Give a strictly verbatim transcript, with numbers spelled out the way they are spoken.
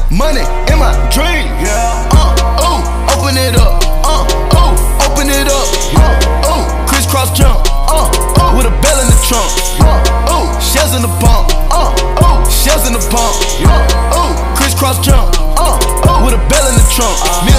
money in my dream. Yeah. Uh, ooh, open it up. Uh, ooh, open it up. Uh, ooh, crisscross jump. Uh, ooh, with a bell in the trunk. Uh, ooh, shells in the pump. Uh, ooh, shells in the pump. Uh, ooh, crisscross jump. Uh, ooh, with a bell in the trunk.